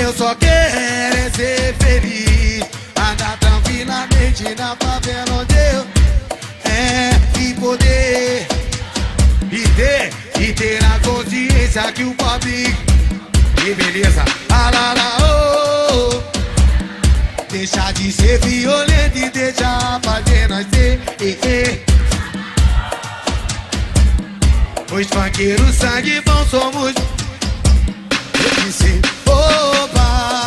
Eu só quero é ser feliz, andar tranquilamente na favela onde eu e poder e ter a consciência que o pobre. Que beleza, deixa de ser violento e deixa fazer nós ser Os funkeiros sangue bom somos. Eu disse, opa,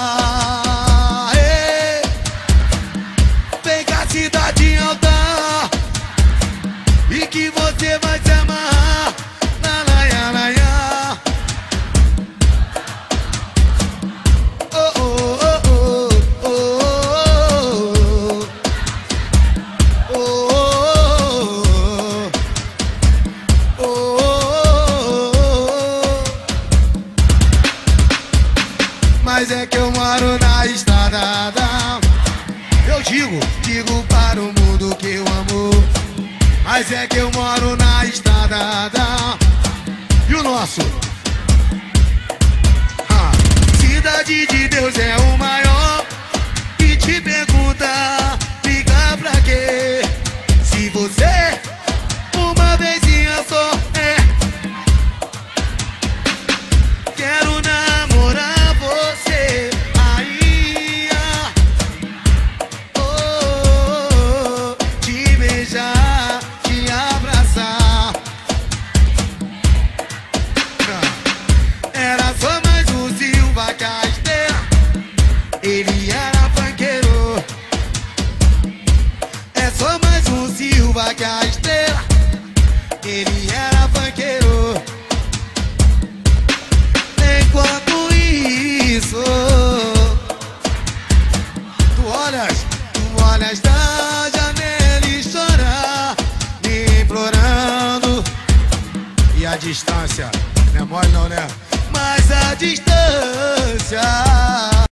vem cá cidade alta e que você vai se amarrar na laia, laia. Mas é que eu moro na estrada da... Eu digo para o mundo que eu amo. Mas é que eu moro na estrada da... E o nosso? Cidade de Deus é o maior. E te pergunta, liga pra quê? Se você uma vezinha só quero namorar você aí, te beijar, te abraçar. Era só mais um Silva Casteira, ele era funkeiro. É só mais um Silva Casteira, ele era funkeiro. Enquanto isso, tu olhas da janela e chora, me implorando. E a distância, não é mole não, né? Mas a distância